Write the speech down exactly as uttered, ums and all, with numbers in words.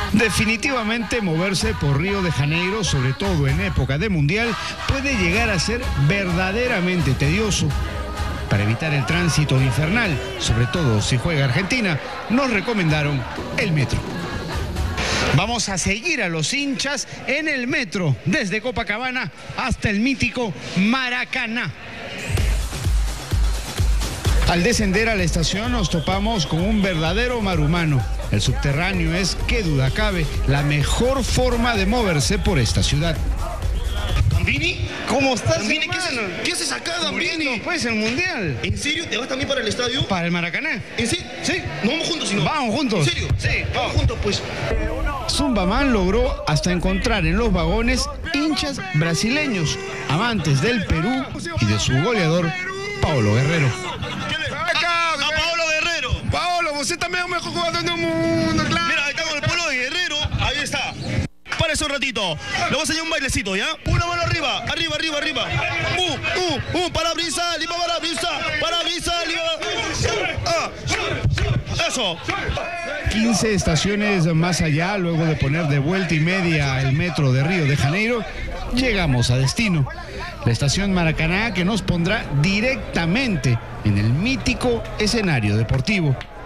Definitivamente moverse por Río de Janeiro, sobre todo en época de mundial, puede llegar a ser verdaderamente tedioso. Para evitar el tránsito infernal, sobre todo si juega Argentina, nos recomendaron el metro. Vamos a seguir a los hinchas en el metro, desde Copacabana hasta el mítico Maracaná. Al descender a la estación nos topamos con un verdadero mar humano. El subterráneo es, qué duda cabe, la mejor forma de moverse por esta ciudad. ¿Dambini? ¿Cómo estás, Dambini, ¿qué hermano? haces, ¿qué haces acá, Dambini? Pues el mundial. ¿En serio? ¿Te vas también para el estadio? ¿Para el Maracaná? ¿En serio? Sí. ¿No vamos juntos, sino? Vamos juntos. ¿En serio? Sí, vamos vamos. juntos, pues. Zumbaman logró hasta encontrar en los vagones hinchas brasileños, amantes del Perú y de su goleador, Paolo Guerrero. Acá, a Paolo Guerrero. Paolo, usted también es el mejor jugador del mundo, claro. Mira, ahí está con el Paolo de Guerrero. Ahí está. Párese un ratito. Le voy a enseñar un bailecito, ¿ya? Una mano arriba, arriba, arriba, arriba. Uh, uh, uh, parabrisa, lima parabrisa, parabrisa, lima. Ah, eso. quince estaciones más allá, luego de poner de vuelta y media el metro de Río de Janeiro, llegamos a destino. La estación Maracaná, que nos pondrá directamente en el mítico escenario deportivo.